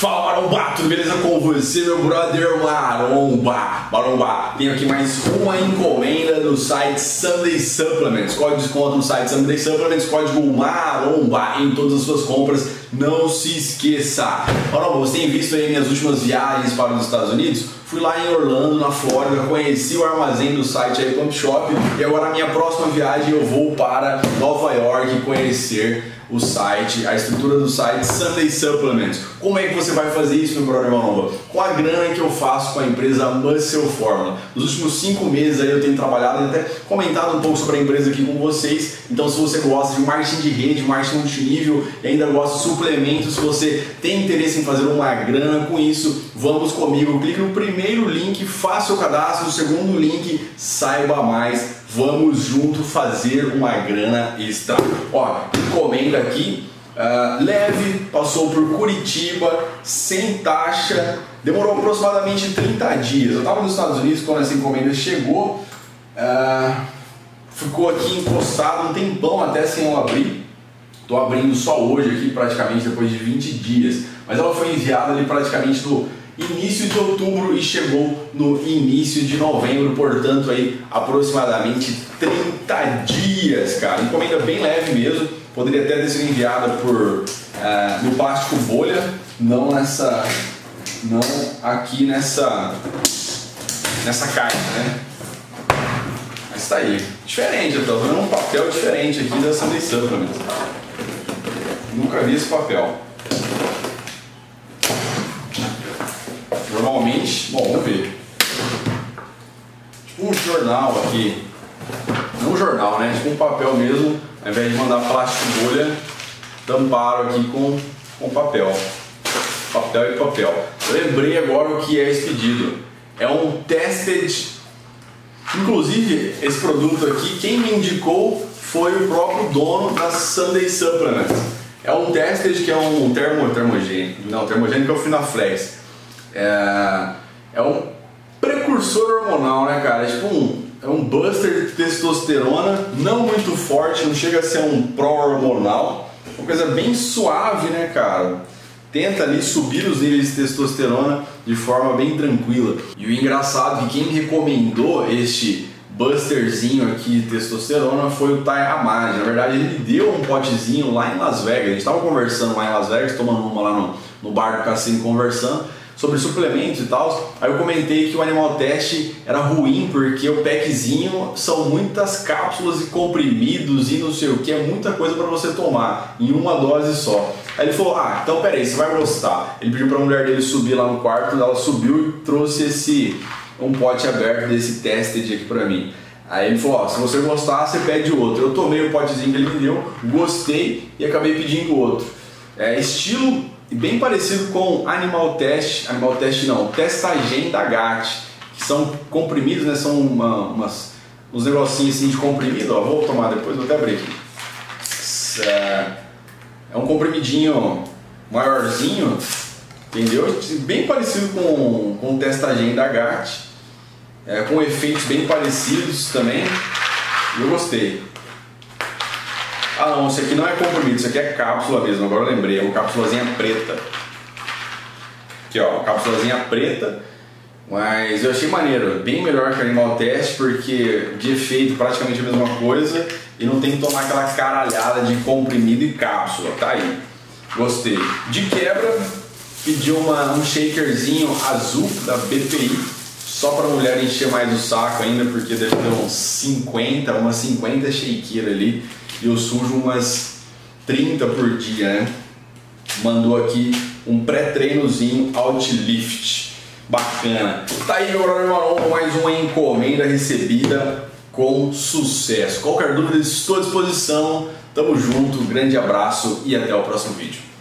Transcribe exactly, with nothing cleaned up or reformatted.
Fala Maromba, tudo beleza com você, meu brother Maromba? Maromba, tenho aqui mais uma encomenda no site Sunday Supplements. Código de desconto no site Sunday Supplements, código Maromba em todas as suas compras. Não se esqueça. Maromba, você tem visto aí minhas últimas viagens para os Estados Unidos? Fui lá em Orlando, na Flórida, conheci o armazém do site aí, Pump Shop, e agora na minha próxima viagem eu vou para Nova York conhecer o site, a estrutura do site Sunday Supplements. Como é que você vai fazer isso, meu brother Maromba? Com a grana que eu faço com a empresa Muscle Formula. Nos últimos cinco meses aí eu tenho trabalhado e até comentado um pouco sobre a empresa aqui com vocês. Então, se você gosta de marketing de rede, marketing multinível e ainda gosta de suplementos, se você tem interesse em fazer uma grana com isso, vamos comigo. Clique no primeiro link, faça o cadastro. No segundo link, saiba mais. Vamos junto fazer uma grana extra. Ó, encomenda aqui, uh, leve, passou por Curitiba, sem taxa, demorou aproximadamente trinta dias. Eu estava nos Estados Unidos quando essa encomenda chegou, uh, ficou aqui encostado um tempão até sem eu abrir. Estou abrindo só hoje aqui, praticamente depois de vinte dias, mas ela foi enviada ali praticamente no início de outubro e chegou no início de novembro, portanto aí aproximadamente trinta dias, cara. Encomenda bem leve mesmo, poderia até ter sido enviada por uh, no plástico bolha, não nessa, não aqui nessa nessa caixa, né? Mas tá aí, diferente, eu tô vendo um papel diferente aqui da Sunday Supplements. Nunca vi esse papel. Normalmente, bom, vamos ver. Tipo um jornal aqui. Não um jornal, né? Tipo um papel mesmo. Ao invés de mandar plástico bolha, tamparam aqui com, com papel. Papel e papel. Eu lembrei agora o que é esse pedido. É um Tested. Inclusive, esse produto aqui, quem me indicou foi o próprio dono da Sunday Supplements. É um Tested, que é um termo, termogênico. Não, termogênico é o Finaflex. É, é um precursor hormonal, né, cara? É tipo um, é um buster de testosterona, não muito forte, não chega a ser um pró-hormonal. Uma coisa bem suave, né, cara? Tenta ali subir os níveis de testosterona de forma bem tranquila. E o engraçado é que quem me recomendou este busterzinho aqui de testosterona foi o Ty Hamad. Na verdade, ele deu um potezinho lá em Las Vegas. A gente estava conversando lá em Las Vegas, tomando uma lá no, no bar do cassino, conversando sobre suplementos e tal. Aí eu comentei que o Animal Test era ruim porque o packzinho são muitas cápsulas e comprimidos e não sei o que, é muita coisa para você tomar em uma dose só. Aí ele falou: ah, então peraí, você vai gostar. Ele pediu para a mulher dele subir lá no quarto, ela subiu e trouxe esse um pote aberto desse Tested aqui para mim. Aí ele falou: ó, se você gostar, você pede outro. Eu tomei o potezinho que ele me deu, gostei e acabei pedindo outro. É estilo bem parecido com Animal Test, Animal Test não, Testagen da G A T, que são comprimidos, né? São uma, umas, uns negocinhos assim de comprimido, ó, vou tomar depois, vou até abrir aqui. É um comprimidinho maiorzinho, entendeu? Bem parecido com, com o Testagen da G A T, é, com efeitos bem parecidos também, e eu gostei. Ah não, isso aqui não é comprimido, isso aqui é cápsula mesmo, agora eu lembrei, é uma cápsulazinha preta. Aqui ó, cápsulazinha preta, mas eu achei maneiro, bem melhor que o Animal Test, porque de efeito praticamente a mesma coisa e não tem que tomar aquela caralhada de comprimido e cápsula, tá aí. Gostei. De quebra, pedi uma, um shakerzinho azul da B P I, só para a mulher encher mais o saco ainda, porque deve ter uns cinquenta, umas cinquenta shakeiras ali. E eu sujo umas trinta por dia, né? Mandou aqui um pré-treinozinho Outlift. Bacana. Tá aí, meu brother Maromba, mais uma encomenda recebida com sucesso. Qualquer dúvida, estou à disposição. Tamo junto, grande abraço e até o próximo vídeo.